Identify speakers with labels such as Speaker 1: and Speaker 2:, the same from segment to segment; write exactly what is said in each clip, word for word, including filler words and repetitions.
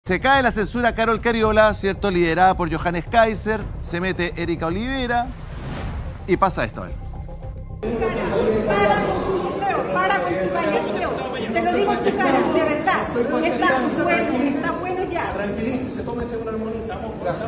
Speaker 1: Se cae la censura a Carol Cariola, ¿cierto? Liderada por Johannes Kaiser, se mete Erika Olivera y pasa esto. A ver.
Speaker 2: Para con tu museo, para con tu payaseo. Te lo digo en tu cara, de verdad. Está bueno, está bueno ya.
Speaker 3: Tranquilícese, tómese una armonía. Gracias.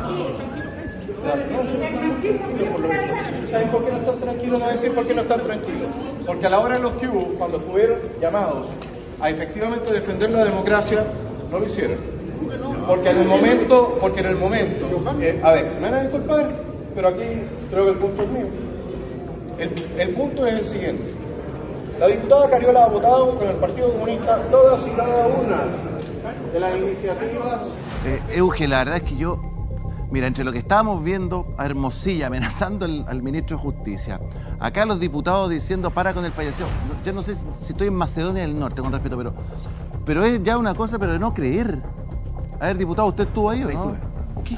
Speaker 3: ¿Saben por qué no están tranquilos? No voy a decir por qué no están tranquilos. Porque a la hora de los que hubo, cuando fueron llamados a efectivamente defender la democracia, no lo hicieron. Porque en el momento, porque en el momento, eh, a ver, me van a disculpar, pero aquí creo que el punto es mío. El, el punto es el siguiente. La diputada Cariola ha votado con el Partido Comunista todas y cada una de las iniciativas.
Speaker 1: Eh, Euge, la verdad es que yo, mira, entre lo que estábamos viendo a Hermosilla amenazando al, al ministro de Justicia, acá los diputados diciendo para con el payaseo, yo no sé si, si estoy en Macedonia del Norte, con respeto, pero, pero es ya una cosa, pero de no creer. A ver, diputado, ¿usted estuvo ahí o no? ¿Qué?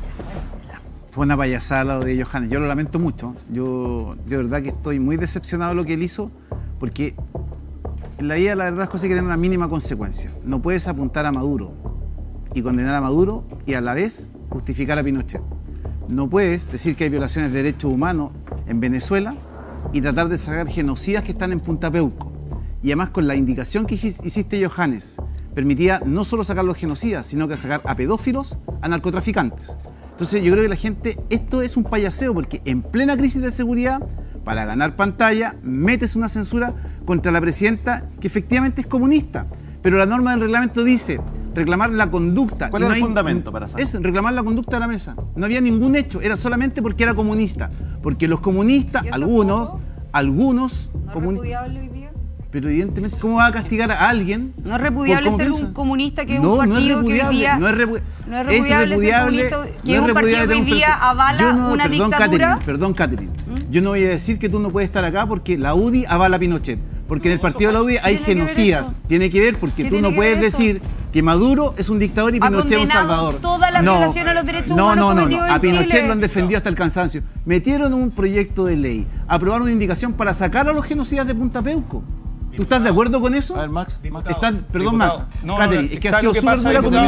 Speaker 4: Fue una payasada lo de Johannes. Yo lo lamento mucho. Yo de verdad que estoy muy decepcionado de lo que él hizo, porque en la vida la verdad es que hay que tener una mínima consecuencia. No puedes apuntar a Maduro y condenar a Maduro y a la vez justificar a Pinochet. No puedes decir que hay violaciones de derechos humanos en Venezuela y tratar de sacar genocidas que están en Punta Peuco. Y además con la indicación que hiciste, Johannes, permitía no solo sacar los genocidas, sino que sacar a pedófilos, a narcotraficantes. Entonces yo creo que la gente, esto es un payaseo, porque en plena crisis de seguridad, para ganar pantalla, metes una censura contra la presidenta que efectivamente es comunista. Pero la norma del reglamento dice reclamar la conducta.
Speaker 1: ¿Cuál es el fundamento para saber?
Speaker 4: Es reclamar la conducta de la mesa. No había ningún hecho, era solamente porque era comunista. Porque los comunistas, algunos, poco? algunos...
Speaker 5: ¿No es repudiable hoy día?
Speaker 4: Pero evidentemente, ¿cómo va a castigar a alguien?
Speaker 5: No es repudiable ser
Speaker 4: piensa?
Speaker 5: un comunista que es
Speaker 4: no,
Speaker 5: un partido
Speaker 4: no es
Speaker 5: que hoy día...
Speaker 4: No es, repu
Speaker 5: no es repudiable, es repudiable ser comunista que no es un partido que hoy día avala
Speaker 4: no,
Speaker 5: una
Speaker 4: perdón,
Speaker 5: dictadura.
Speaker 4: Catherine, perdón, Catherine. ¿Mm? Yo no voy a decir que tú no puedes estar acá porque la U D I avala a Pinochet. Porque no, en el partido de la U D I hay genocidas. Tiene que ver porque tú no puedes decir que Maduro es un dictador y Pinochet es un salvador.
Speaker 5: Toda la
Speaker 4: no,
Speaker 5: violación a los derechos
Speaker 4: no,
Speaker 5: humanos
Speaker 4: no, no, no. A Pinochet
Speaker 5: Chile.
Speaker 4: Lo han defendido hasta el cansancio. Metieron un proyecto de ley, aprobaron una indicación para sacar a los genocidas de Punta Peuco. ¿Tú estás de acuerdo con eso?
Speaker 1: A ver, Max.
Speaker 4: Estás, perdón, Max.
Speaker 6: No,
Speaker 4: Catherine,
Speaker 6: no,
Speaker 4: es que ha sido súper dura conmigo.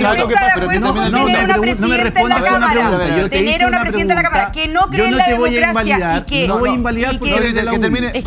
Speaker 5: No tener una presidenta en la Cámara. Tener una presidenta en la Cámara que no cree en la democracia y que...
Speaker 4: No voy a invalidar porque eres de la U D I.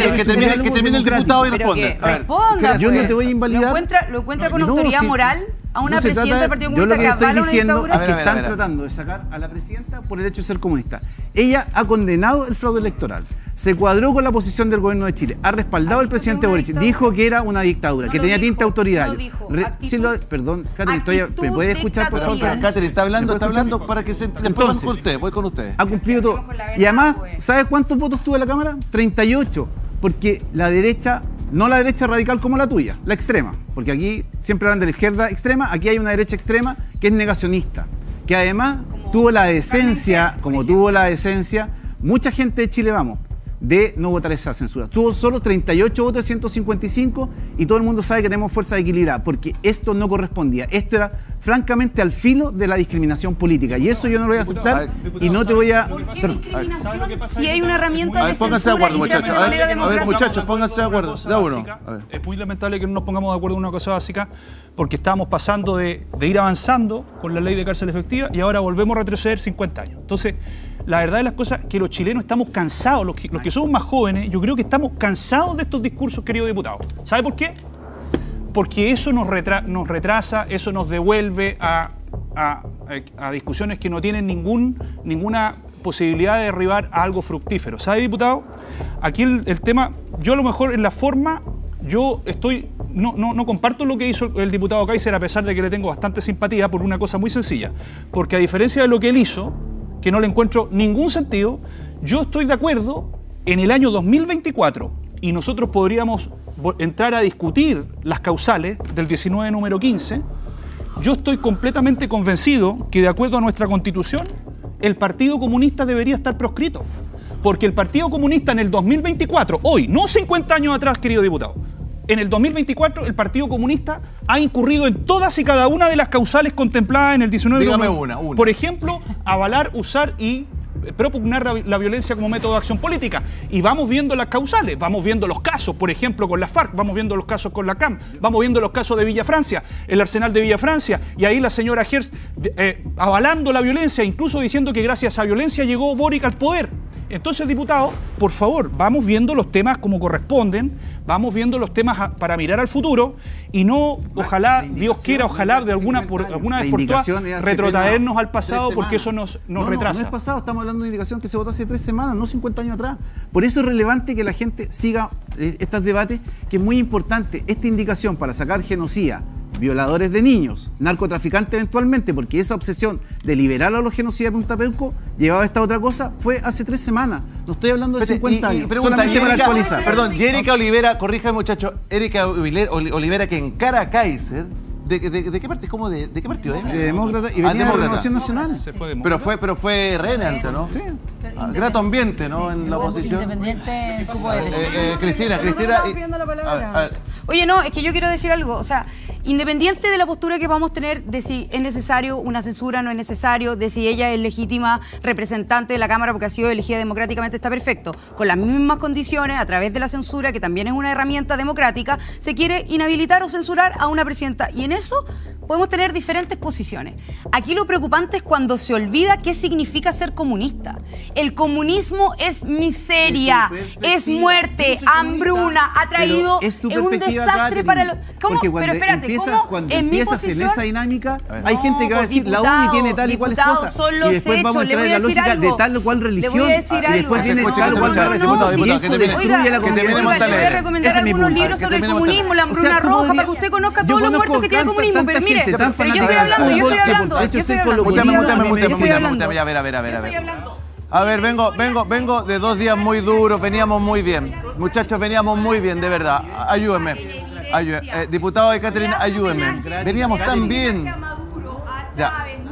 Speaker 1: Que termine el diputado y responde.
Speaker 5: Responda.
Speaker 4: Yo no te voy a invalidar.
Speaker 5: ¿Lo encuentra con autoridad moral a una presidenta del Partido Comunista que avala una dictadura?
Speaker 4: Es que están tratando de sacar a la presidenta por el hecho de ser comunista. Ella ha condenado el fraude electoral. Se cuadró con la posición del gobierno de Chile, ha respaldado al presidente Boric, dijo que era una dictadura,
Speaker 5: no
Speaker 4: que tenía
Speaker 5: dijo,
Speaker 4: tinte autoritario.
Speaker 5: No dijo,
Speaker 4: Re, sí lo, perdón, Catherine, ¿me puede escuchar por favor?
Speaker 1: Catherine, está hablando, está hablando para que se... Después con usted, voy con usted.
Speaker 4: Ha cumplido todo. Y además, ¿sabes cuántos votos tuvo la Cámara? treinta y ocho, porque la derecha, no la derecha radical como la tuya, la extrema, porque aquí siempre hablan de la izquierda extrema, aquí hay una derecha extrema que es negacionista, que además como tuvo la decencia, como tuvo la decencia, mucha gente de Chile Vamos, de no votar esa censura. Tuvo solo treinta y ocho votos de ciento cincuenta y cinco y todo el mundo sabe que tenemos fuerza equilibrada, porque esto no correspondía. Esto era francamente al filo de la discriminación política y eso yo no lo voy a aceptar y no te voy a...
Speaker 5: ¿Por qué discriminación si hay una herramienta
Speaker 1: a ver,
Speaker 5: de
Speaker 1: pónganse
Speaker 5: censura
Speaker 1: de acuerdo,
Speaker 5: y se hace de
Speaker 1: muchachos.
Speaker 5: manera
Speaker 1: A ver,
Speaker 5: democrática?
Speaker 1: muchachos, pónganse de acuerdo. Da uno.
Speaker 6: Es muy lamentable que no nos pongamos de acuerdo en una cosa básica porque estábamos pasando de, de ir avanzando con la ley de cárcel efectiva y ahora volvemos a retroceder cincuenta años. Entonces, la verdad de las cosas es que los chilenos estamos cansados, los que, los que somos más jóvenes, yo creo que estamos cansados de estos discursos, querido diputado. ¿Sabe por qué? Porque eso nos, retra nos retrasa, eso nos devuelve a, a, a discusiones que no tienen ningún, ninguna posibilidad de derribar a algo fructífero. ¿Sabe, diputado? Aquí el, el tema, yo a lo mejor en la forma, yo estoy... No, no, no comparto lo que hizo el diputado Kaiser, a pesar de que le tengo bastante simpatía por una cosa muy sencilla. Porque a diferencia de lo que él hizo, que no le encuentro ningún sentido, yo estoy de acuerdo en el año dos mil veinticuatro y nosotros podríamos entrar a discutir las causales del diecinueve número quince. Yo estoy completamente convencido que de acuerdo a nuestra Constitución el Partido Comunista debería estar proscrito, porque el Partido Comunista en el dos mil veinticuatro, hoy, no cincuenta años atrás, querido diputado, en el dos mil veinticuatro el Partido Comunista ha incurrido en todas y cada una de las causales contempladas en el diecinueve.
Speaker 1: Dígame una, una.
Speaker 6: Por ejemplo, avalar, usar y propugnar la violencia como método de acción política. Y vamos viendo las causales, vamos viendo los casos, por ejemplo, con la FARC, vamos viendo los casos con la C A M, vamos viendo los casos de Villa Francia, el arsenal de Villa Francia, y ahí la señora Hertz eh, avalando la violencia, incluso diciendo que gracias a violencia llegó Boric al poder. Entonces, diputado, por favor, vamos viendo los temas como corresponden, vamos viendo los temas a, para mirar al futuro y no, ojalá, Dios quiera, ojalá de alguna, por, alguna vez por todas, retrotraernos al pasado porque eso nos, nos
Speaker 4: no,
Speaker 6: retrasa.
Speaker 4: No, no es pasado, estamos hablando de una indicación que se votó hace tres semanas, no cincuenta años atrás. Por eso es relevante que la gente siga eh, estos debates, que es muy importante. Esta indicación para sacar genocida, violadores de niños, narcotraficantes eventualmente, porque esa obsesión de liberar a los genocidas de Punta Peuco llevaba a esta otra cosa, fue hace tres semanas. No estoy hablando de cincuenta
Speaker 1: y, y
Speaker 4: años.
Speaker 1: Pregunta,
Speaker 4: solamente
Speaker 1: Erika,
Speaker 4: para actualizar.
Speaker 1: Perdón, Erika Olivera, corrija muchacho, Erika Olivera que encara a Kaiser. ¿De, de, de qué parte? ¿Cómo de, de qué partido es?
Speaker 4: De Demócrata y venía de Renovación Nacional.
Speaker 6: Se fue
Speaker 1: pero fue, pero fue René antes, ¿no?
Speaker 4: Sí.
Speaker 1: Ah, grato ambiente, ¿no? En la oposición.
Speaker 5: Independiente en cupo de derecha.
Speaker 1: Eh, eh, Cristina, Cristina.
Speaker 5: No, pidiendo la palabra.
Speaker 1: A ver, a ver.
Speaker 5: Oye, no, es que yo quiero decir algo. O sea, independiente de la postura que vamos a tener de si es necesario una censura, no es necesario, de si ella es legítima representante de la Cámara porque ha sido elegida democráticamente, está perfecto. Con las mismas condiciones, a través de la censura, que también es una herramienta democrática, se quiere inhabilitar o censurar a una presidenta. Y en eso podemos tener diferentes posiciones. Aquí lo preocupante es cuando se olvida qué significa ser comunista. El comunismo es miseria, es muerte, hambruna, ha traído es un desastre para los... ¿Cómo? Pero espérate,
Speaker 4: empiezas,
Speaker 5: ¿cómo
Speaker 4: cuando
Speaker 5: en mi
Speaker 4: empiezas
Speaker 5: posición?
Speaker 4: en esa dinámica, hay
Speaker 5: No,
Speaker 4: gente que va a decir,
Speaker 5: diputado,
Speaker 4: la U N I tiene tal y cual cosa,
Speaker 5: son los
Speaker 4: y después vamos a
Speaker 5: hechos, le
Speaker 4: entrar
Speaker 5: voy
Speaker 4: en
Speaker 5: a
Speaker 4: la
Speaker 5: decir
Speaker 4: lógica
Speaker 5: algo.
Speaker 4: de tal o cual religión,
Speaker 5: Le voy a decir
Speaker 4: y después
Speaker 5: algo.
Speaker 4: viene
Speaker 1: Escucha,
Speaker 4: tal o cual
Speaker 1: escucha,
Speaker 4: religión,
Speaker 1: diputado,
Speaker 4: y
Speaker 1: diputado,
Speaker 4: eso
Speaker 1: que termine-
Speaker 4: destruye
Speaker 5: Oiga,
Speaker 4: la
Speaker 1: que
Speaker 4: comunidad.
Speaker 1: terminemos
Speaker 5: oiga,
Speaker 1: esta
Speaker 5: le voy a
Speaker 1: ley.
Speaker 5: recomendar
Speaker 4: Ese es mi
Speaker 5: algunos
Speaker 4: punto.
Speaker 5: libros
Speaker 1: Que
Speaker 5: sobre el
Speaker 1: terminemos
Speaker 5: comunismo, la
Speaker 4: O sea,
Speaker 5: hambruna
Speaker 4: tú
Speaker 5: roja,
Speaker 4: podrías-
Speaker 5: para que usted conozca
Speaker 4: Yo
Speaker 5: todos los
Speaker 4: conozco
Speaker 5: muertos que tiene el
Speaker 4: tanta-
Speaker 5: comunismo.
Speaker 4: tanta
Speaker 5: Pero mire,
Speaker 4: gente tan
Speaker 5: pero yo estoy
Speaker 4: fanática del
Speaker 5: hablando, yo
Speaker 4: fútbol
Speaker 5: estoy
Speaker 4: que por
Speaker 5: hablando,
Speaker 4: hecho
Speaker 5: yo estoy
Speaker 4: ser
Speaker 5: hablando.
Speaker 1: Muteame,
Speaker 4: colombiano,
Speaker 1: muteame,
Speaker 4: a mí me-
Speaker 1: muteame,
Speaker 5: Yo estoy
Speaker 1: muteame,
Speaker 5: hablando.
Speaker 1: muteame, a ver, a ver, a ver.
Speaker 5: Yo
Speaker 1: a ver.
Speaker 5: estoy hablando.
Speaker 1: A ver, vengo, vengo, vengo de dos días muy duros, veníamos muy bien. Muchachos, veníamos muy bien, de verdad. Ayúdenme. Ayúdenme. Eh, diputado de Caterina, ayúdenme. Veníamos tan bien. Ya.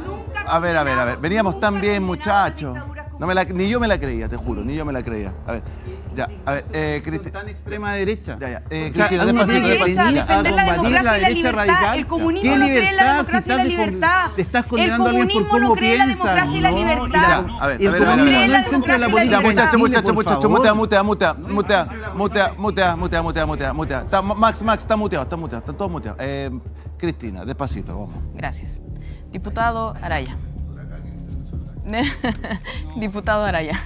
Speaker 1: A ver, a ver, a ver. Veníamos tan bien, muchachos. No me la, ni yo me la creía, te juro, ni yo me la creía. A ver, ya, a ver, eh,
Speaker 4: Son
Speaker 1: Cristi-
Speaker 4: tan extrema derecha.
Speaker 1: Ya, ya. Eh,
Speaker 4: O sea,
Speaker 1: Cristina,
Speaker 4: uno
Speaker 1: despacito,
Speaker 4: tiene que
Speaker 1: despacito.
Speaker 4: venir a
Speaker 5: defender la
Speaker 4: combatir
Speaker 5: democracia
Speaker 4: la
Speaker 5: y la
Speaker 4: derecha
Speaker 5: libertad.
Speaker 4: radical.
Speaker 5: El comunismo
Speaker 4: ¿Qué
Speaker 5: no cree en la
Speaker 4: libertad
Speaker 5: democracia
Speaker 4: si
Speaker 5: y la
Speaker 4: estás con-
Speaker 5: libertad.
Speaker 4: te estás
Speaker 5: El
Speaker 4: condenando a alguien por
Speaker 5: comunismo no
Speaker 4: cómo
Speaker 5: cree en la
Speaker 4: piensa?
Speaker 5: democracia y la
Speaker 4: No,
Speaker 5: libertad.
Speaker 4: y la-
Speaker 1: Ya, a ver,
Speaker 4: el
Speaker 1: a ver, a ver,
Speaker 4: comunismo
Speaker 1: a ver.
Speaker 4: no es el centro de la
Speaker 5: Ya,
Speaker 1: Ya,
Speaker 4: política.
Speaker 1: muchacho,
Speaker 4: en Chile,
Speaker 1: muchacho,
Speaker 4: por
Speaker 1: muchacho,
Speaker 4: favor.
Speaker 1: mutea, mutea, mutea, mutea, mutea, mutea, mutea, mutea, mutea, mutea, mutea. Está- Max, Max, está muteado, está muteado, están todos muteados. Eh, Cristina, despacito, vamos.
Speaker 7: Gracias. Diputado Araya. Diputado Araya.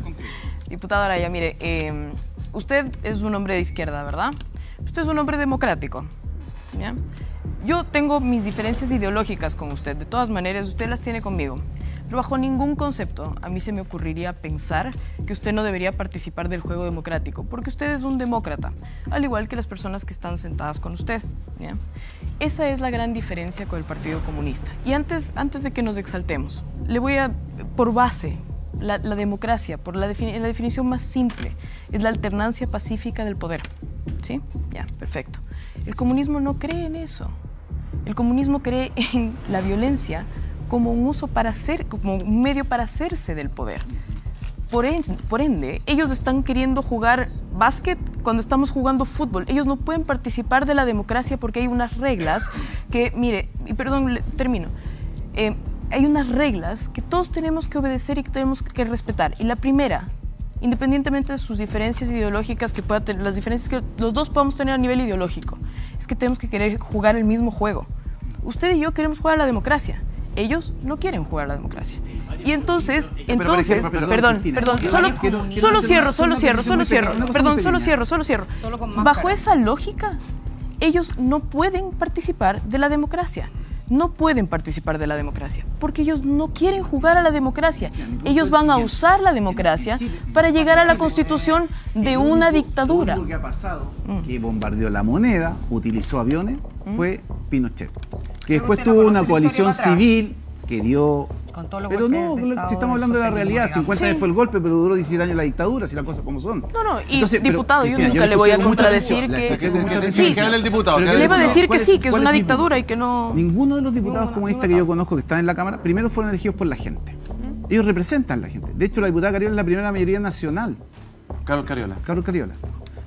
Speaker 7: Diputado Araya, mire, eh, usted es un hombre de izquierda, ¿verdad? Usted es un hombre democrático, ¿ya? Yo tengo mis diferencias ideológicas con usted, de todas maneras, usted las tiene conmigo. Pero bajo ningún concepto a mí se me ocurriría pensar que usted no debería participar del juego democrático, porque usted es un demócrata, al igual que las personas que están sentadas con usted, ¿ya? Esa es la gran diferencia con el Partido Comunista. Y antes, antes de que nos exaltemos, le voy a, por base, la, la democracia, por la, defini la definición más simple, es la alternancia pacífica del poder. ¿Sí? Ya, perfecto. El comunismo no cree en eso. El comunismo cree en la violencia como un uso para hacer, como un medio para hacerse del poder. Por ende, por ende, ellos están queriendo jugar básquet cuando estamos jugando fútbol. Ellos no pueden participar de la democracia porque hay unas reglas que, mire, y perdón, le, termino. Eh, hay unas reglas que todos tenemos que obedecer y que tenemos que respetar. Y la primera, independientemente de sus diferencias ideológicas, que pueda tener, las diferencias que los dos podamos tener a nivel ideológico, es que tenemos que querer jugar el mismo juego. Usted y yo queremos jugar a la democracia. Ellos no quieren jugar a la democracia. Y entonces, entonces, perdón, perdón, solo, solo cierro, solo cierro, solo cierro, perdón, solo cierro, solo cierro. Bajo esa lógica, ellos no pueden participar de la democracia. No pueden participar de la democracia porque ellos no quieren jugar a la democracia. Ellos van a usar la democracia para llegar a la constitución de una dictadura.
Speaker 4: Lo único que ha pasado, que bombardeó la moneda, utilizó aviones, fue Pinochet. Que después tuvo una coalición civil que dio...
Speaker 5: Con todos los
Speaker 4: Pero no,
Speaker 5: golpes de Estado
Speaker 4: si estamos hablando de la
Speaker 5: socialismo,
Speaker 4: realidad,
Speaker 5: digamos.
Speaker 4: cincuenta años fue el golpe, pero duró diecisiete años la dictadura, si las cosas como son.
Speaker 7: No, no, y
Speaker 4: Entonces, pero,
Speaker 7: diputado, yo
Speaker 4: Cristina,
Speaker 7: nunca le voy a
Speaker 4: escuché mucha
Speaker 7: contradecir
Speaker 4: atención,
Speaker 7: que...
Speaker 4: la escuché con mucha
Speaker 1: Que-
Speaker 4: atención.
Speaker 1: que- que hable el diputado,
Speaker 4: Pero
Speaker 1: que hable
Speaker 7: Le
Speaker 1: el
Speaker 7: iba a
Speaker 1: diputado.
Speaker 7: decir que
Speaker 4: ¿Cuál es-
Speaker 7: sí, que es
Speaker 4: cuál
Speaker 7: una
Speaker 4: mi
Speaker 7: dictadura
Speaker 4: punto?
Speaker 7: y que no...
Speaker 4: Ninguno de los diputados
Speaker 7: Ninguno,
Speaker 4: comunistas
Speaker 7: ninguno.
Speaker 4: que yo conozco que están en la Cámara, primero fueron elegidos por la gente. Ellos representan a la gente. De hecho, la diputada Cariola es la primera mayoría nacional.
Speaker 1: Carol Cariola.
Speaker 4: Carol Cariola.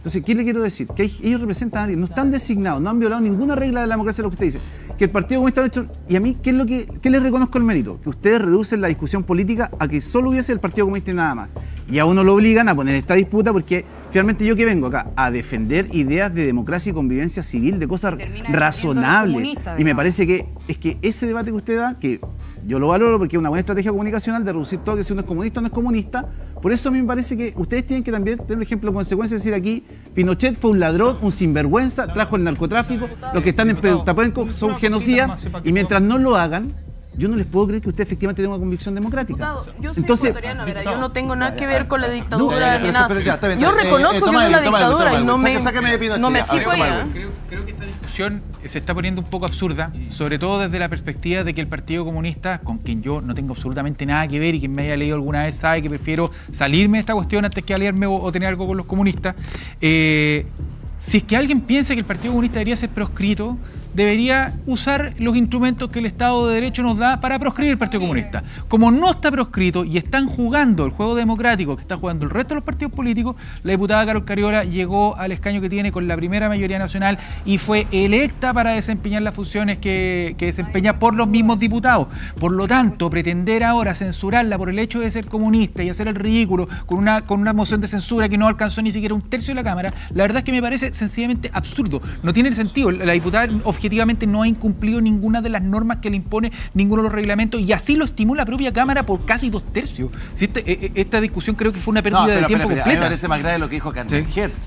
Speaker 4: Entonces, ¿qué le quiero decir? Que hay, ellos representan a alguien, no están designados, no han violado ninguna regla de la democracia, lo que usted dice. Que el Partido Comunista lo ha hecho. Y a mí, ¿qué es lo que qué les reconozco el mérito? Que ustedes reducen la discusión política a que solo hubiese el Partido Comunista y nada más. Y a uno lo obligan a poner esta disputa porque finalmente yo que vengo acá a defender ideas de democracia y convivencia civil, de cosas razonables. Y me parece que es que ese debate que usted da, que yo lo valoro porque es una buena estrategia comunicacional de reducir todo, que si uno es comunista o no es comunista, por eso a mí me parece que ustedes tienen que también tener un ejemplo de consecuencia, decir aquí, Pinochet fue un ladrón, un sinvergüenza, trajo el narcotráfico, los que están en Tapenco son genocidas, y mientras no lo hagan, yo no les puedo creer que usted efectivamente tenga una convicción democrática.
Speaker 7: Diputado, yo soy
Speaker 4: Entonces,
Speaker 7: ecuatoriana, verá, yo no tengo nada que ver con la dictadura
Speaker 1: no,
Speaker 7: ni nada.
Speaker 1: pero ya, está bien,
Speaker 7: Yo
Speaker 1: está bien.
Speaker 7: reconozco
Speaker 1: Eh, eh,
Speaker 7: que es una
Speaker 1: toma algo, toma
Speaker 7: dictadura
Speaker 1: algo,
Speaker 7: y no me,
Speaker 1: sácame- sácame de Pinochet,
Speaker 7: no me
Speaker 1: a ver,
Speaker 7: achico
Speaker 1: toma
Speaker 7: ahí,
Speaker 1: algo.
Speaker 7: ¿eh?
Speaker 8: Creo, creo que esta discusión se está poniendo un poco absurda, sobre todo desde la perspectiva de que el Partido Comunista, con quien yo no tengo absolutamente nada que ver y quien me haya leído alguna vez sabe que prefiero salirme de esta cuestión antes que aliarme o, o tener algo con los comunistas, eh, si es que alguien piensa que el Partido Comunista debería ser proscrito, debería usar los instrumentos que el Estado de Derecho nos da para proscribir el Partido Comunista. Como no está proscrito y están jugando el juego democrático que está jugando el resto de los partidos políticos, la diputada Carol Cariola llegó al escaño que tiene con la primera mayoría nacional y fue electa para desempeñar las funciones que, que desempeña por los mismos diputados. Por lo tanto, pretender ahora censurarla por el hecho de ser comunista y hacer el ridículo con una, con una moción de censura que no alcanzó ni siquiera un tercio de la Cámara, la verdad es que me parece sencillamente absurdo. No tiene sentido. La diputada objetivamente no ha incumplido ninguna de las normas que le impone ninguno de los reglamentos y así lo estimó la propia Cámara por casi dos tercios. Si este, eh, esta discusión creo que fue una pérdida
Speaker 1: No, pero,
Speaker 8: de tiempo
Speaker 1: pero, pero, a mí me
Speaker 8: completa.
Speaker 1: parece más grave lo que dijo Carmen
Speaker 8: Sí.
Speaker 1: Hertz.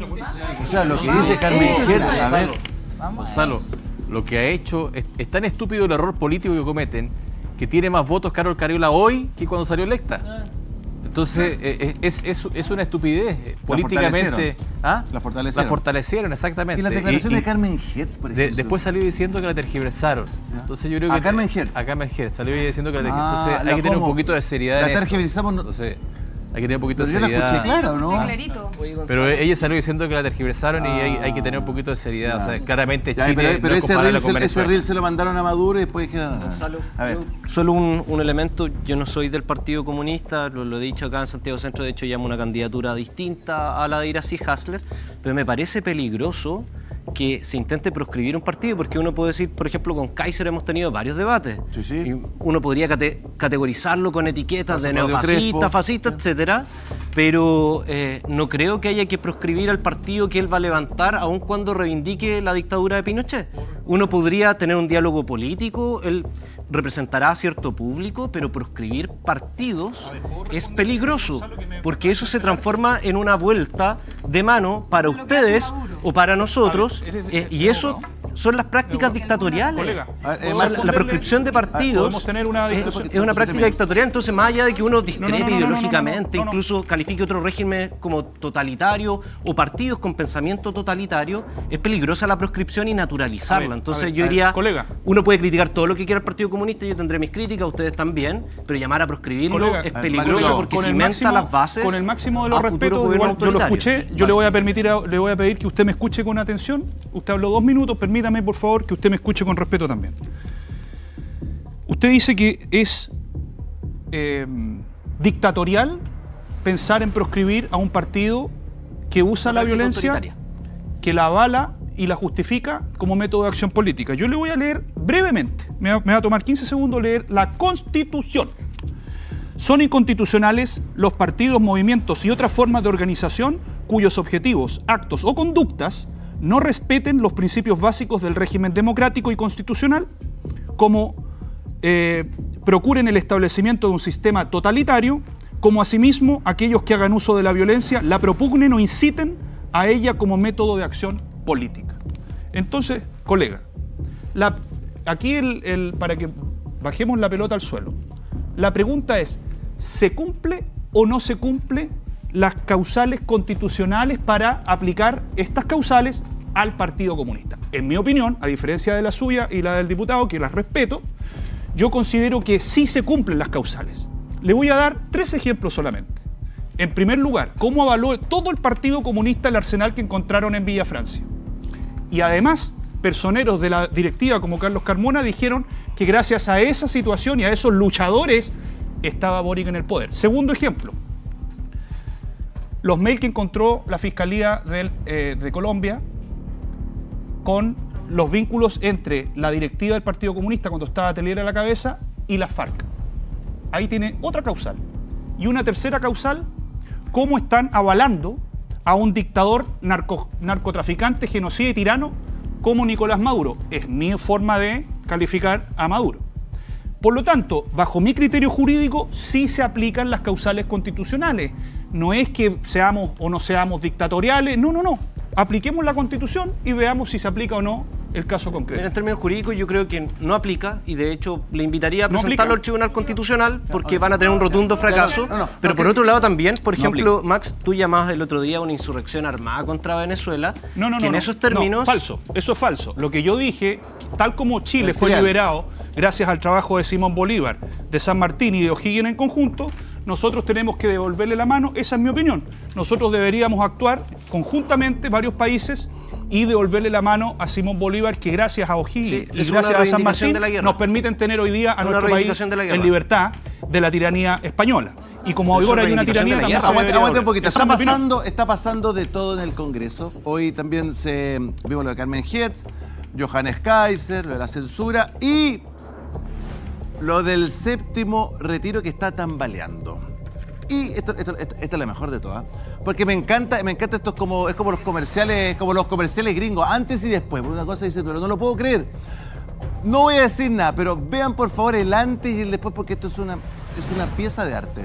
Speaker 1: O sea, lo que dice Carmen Hertz, a ver.
Speaker 9: Gonzalo, lo que ha hecho es, es tan estúpido el error político que cometen que tiene más votos Carol Cariola hoy que cuando salió electa. Entonces, eh, es, es, es una estupidez políticamente.
Speaker 1: fortalecieron.
Speaker 9: ¿Ah?
Speaker 1: La fortalecieron.
Speaker 9: La fortalecieron, exactamente.
Speaker 1: Y la declaración
Speaker 9: Y- y
Speaker 1: de Carmen Hertz, por
Speaker 9: de-
Speaker 1: ejemplo.
Speaker 9: después salió diciendo que la tergiversaron. Entonces yo creo
Speaker 1: ¿A
Speaker 9: que
Speaker 1: Carmen Hertz?
Speaker 9: A Carmen Hertz salió diciendo que la tergiversaron.
Speaker 1: Ah,
Speaker 9: Entonces
Speaker 1: la
Speaker 9: hay que tener un
Speaker 1: cómo.
Speaker 9: poquito de seriedad.
Speaker 1: La
Speaker 9: en esto.
Speaker 1: tergiversamos, no-
Speaker 9: Entonces, hay que tener un poquito
Speaker 1: Pero
Speaker 9: de
Speaker 1: yo la
Speaker 9: seriedad.
Speaker 1: escuché claro, ¿no?
Speaker 5: Escuché clarito.
Speaker 9: Pero ella salió diciendo que la tergiversaron y hay, hay que tener un poquito de seriedad. O sea, claramente
Speaker 1: Ya,
Speaker 9: Chile
Speaker 1: pero pero
Speaker 9: no es
Speaker 1: ese,
Speaker 9: comparable
Speaker 1: reel,
Speaker 9: con
Speaker 1: se- ese
Speaker 9: Venezuela.
Speaker 1: reel se lo mandaron a Maduro y después dijeron...
Speaker 10: Gonzalo,
Speaker 1: A ver.
Speaker 10: yo- solo un, un elemento, yo no soy del Partido Comunista, lo, lo he dicho acá en Santiago Centro, de hecho llamo una candidatura distinta a la de Iracy Hasler, pero me parece peligroso que se intente proscribir un partido, porque uno puede decir, por ejemplo, con Kaiser hemos tenido varios debates.
Speaker 1: Sí, sí.
Speaker 10: Y uno podría cate- categorizarlo con etiquetas
Speaker 1: Caso
Speaker 10: de
Speaker 1: Claudio
Speaker 10: neofascista,
Speaker 1: Crespo.
Speaker 10: fascista, etcétera, pero eh, no creo que haya que proscribir al partido que él va a levantar, aun cuando reivindique la dictadura de Pinochet. Uno podría tener un diálogo político, él representará a cierto público, pero proscribir partidos es peligroso, porque eso se transforma en una vuelta de mano para
Speaker 5: Eso es lo que hace
Speaker 10: ustedes
Speaker 5: Maduro.
Speaker 10: o para nosotros,
Speaker 6: A ver, eres de-
Speaker 10: eh, y eso son las prácticas dictatoriales.
Speaker 6: Colega,
Speaker 1: A ver, eh,
Speaker 10: O sea,
Speaker 1: Max,
Speaker 10: la, la proscripción de partidos
Speaker 6: podemos tener una
Speaker 10: es,
Speaker 6: discusión.
Speaker 10: es una práctica dictatorial, entonces más allá de que uno discrepe
Speaker 6: no, no, no, no, no,
Speaker 10: ideológicamente,
Speaker 6: no, no, no.
Speaker 10: incluso califique otro régimen como totalitario o partidos con pensamiento totalitario, es peligrosa la proscripción y naturalizarla.
Speaker 6: A ver,
Speaker 10: entonces
Speaker 6: a ver,
Speaker 10: yo
Speaker 6: a ver,
Speaker 10: diría,
Speaker 6: colega.
Speaker 10: uno puede criticar todo lo que quiera el Partido Comunista, yo tendré mis críticas, ustedes también, pero llamar a proscribirlo
Speaker 6: Colega,
Speaker 10: es
Speaker 1: Max,
Speaker 10: peligroso
Speaker 1: con
Speaker 10: porque
Speaker 6: con el
Speaker 10: cimenta
Speaker 6: máximo-
Speaker 10: las bases
Speaker 6: con el máximo de los
Speaker 10: a futuros
Speaker 6: respetos,
Speaker 10: gobiernos
Speaker 6: igual yo lo
Speaker 10: autoritarios.
Speaker 6: escuché, yo le voy a permitir, a- le voy a pedir que usted me escuche con atención. Usted habló dos minutos, permítame por favor que usted me escuche con respeto también. Usted dice que es eh, dictatorial pensar en proscribir a un partido que usa la
Speaker 10: práctica
Speaker 6: violencia,
Speaker 10: autoritaria.
Speaker 6: que la avala y la justifica como método de acción política. Yo le voy a leer brevemente, me va, me va a tomar quince segundos leer la Constitución. Son inconstitucionales los partidos, movimientos y otras formas de organización cuyos objetivos, actos o conductas no respeten los principios básicos del régimen democrático y constitucional, como eh, procuren el establecimiento de un sistema totalitario, como asimismo aquellos que hagan uso de la violencia la propugnen o inciten a ella como método de acción política. Entonces, colega, la, aquí el, el- para que bajemos la pelota al suelo, la pregunta es, ¿se cumple o no se cumple las causales constitucionales para aplicar estas causales al Partido Comunista? En mi opinión, a diferencia de la suya y la del diputado, que las respeto, yo considero que sí se cumplen las causales. Le voy a dar tres ejemplos solamente. En primer lugar, cómo avaló todo el Partido Comunista el arsenal que encontraron en Villa Francia. Y además, personeros de la directiva como Carlos Carmona dijeron que gracias a esa situación y a esos luchadores estaba Boric en el poder. Segundo ejemplo, los mails que encontró la Fiscalía de, eh, de Colombia con los vínculos entre la directiva del Partido Comunista cuando estaba Teliera a la cabeza y las FARC. Ahí tiene otra causal. Y una tercera causal, cómo están avalando a un dictador narco, narcotraficante, genocida y tirano como Nicolás Maduro. Es mi forma de calificar a Maduro. Por lo tanto, bajo mi criterio jurídico, sí se aplican las causales constitucionales. No es que seamos o no seamos dictatoriales, no, no, no. Apliquemos la Constitución y veamos si se aplica o no el caso concreto.
Speaker 10: En términos jurídicos yo creo que no aplica y de hecho le invitaría a
Speaker 6: No
Speaker 10: presentarlo
Speaker 6: aplica.
Speaker 10: al Tribunal Constitucional porque van a tener un rotundo fracaso.
Speaker 1: No, no,
Speaker 10: pero
Speaker 1: no,
Speaker 10: por
Speaker 1: que-
Speaker 10: otro lado también, por
Speaker 6: No
Speaker 10: ejemplo,
Speaker 6: aplica.
Speaker 10: Max, tú llamabas el otro día a una insurrección armada contra Venezuela,
Speaker 6: No, no, no.
Speaker 10: que en
Speaker 6: no,
Speaker 10: esos
Speaker 6: no,
Speaker 10: términos...
Speaker 6: falso, eso es falso. Lo que yo dije, tal como Chile fue
Speaker 1: Real.
Speaker 6: liberado gracias al trabajo de Simón Bolívar, de San Martín y de O'Higgins en conjunto, nosotros tenemos que devolverle la mano, esa es mi opinión. Nosotros deberíamos actuar conjuntamente, varios países, y devolverle la mano a Simón Bolívar, que gracias a O'Higgins
Speaker 10: Sí,
Speaker 6: y
Speaker 10: es una
Speaker 6: gracias a San
Speaker 10: reivindicación
Speaker 6: Martín
Speaker 10: de la guerra.
Speaker 6: nos permiten tener hoy día a
Speaker 10: Una
Speaker 6: nuestro país
Speaker 10: reivindicación de la guerra.
Speaker 6: en libertad de la tiranía española. Y como
Speaker 10: Eso
Speaker 6: ahora
Speaker 10: es
Speaker 6: hay una
Speaker 10: reivindicación
Speaker 6: tiranía,
Speaker 10: de la
Speaker 6: también
Speaker 10: guerra.
Speaker 6: se
Speaker 1: Aguante,
Speaker 6: debería
Speaker 1: aguante un
Speaker 6: devolver.
Speaker 1: poquito.
Speaker 6: Esa
Speaker 1: Está
Speaker 6: es mi opinión.
Speaker 1: pasando, está pasando de todo en el Congreso. Hoy también se vimos lo de Carmen Hertz, Johannes Kaiser, lo de la censura y lo del séptimo retiro que está tambaleando. Y esto, esto- esto- esta es la mejor de todas, porque me encanta, me encanta esto es como, es como los comerciales, como los comerciales gringos, antes y después. Una cosa dice, pero no lo puedo creer. No voy a decir nada, pero vean por favor el antes y el después, porque esto es una, es una pieza de arte.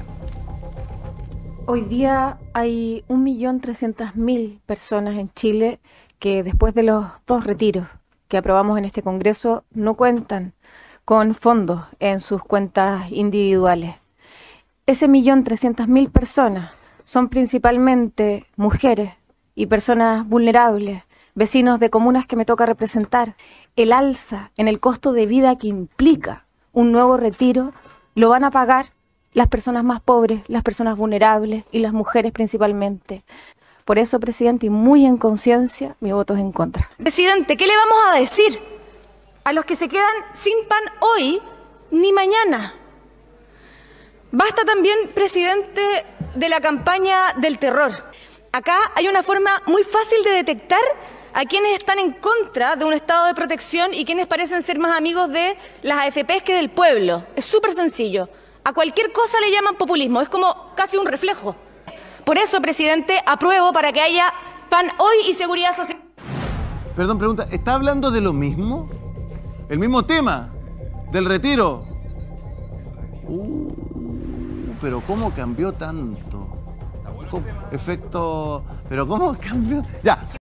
Speaker 11: Hoy día hay un millón trescientas mil personas en Chile que después de los dos retiros que aprobamos en este Congreso no cuentan con fondos en sus cuentas individuales. Ese millón trescientas mil personas son principalmente mujeres y personas vulnerables, vecinos de comunas que me toca representar. El alza en el costo de vida que implica un nuevo retiro lo van a pagar las personas más pobres, las personas vulnerables y las mujeres principalmente. Por eso, presidente, y muy en conciencia, mi voto es en contra.
Speaker 12: Presidente, ¿qué le vamos a decir a los que se quedan sin pan hoy ni mañana? Basta también, presidente, de la campaña del terror. Acá hay una forma muy fácil de detectar a quienes están en contra de un estado de protección y quienes parecen ser más amigos de las A F Pes que del pueblo. Es súper sencillo. A cualquier cosa le llaman populismo, es como casi un reflejo. Por eso, presidente, apruebo para que haya pan hoy y seguridad social.
Speaker 1: Perdón, pregunta, ¿está hablando de lo mismo? ¿El mismo tema? ¿Del retiro? Uh, pero ¿cómo cambió tanto? ¿Cómo? Efecto... ¿Pero cómo cambió? Ya.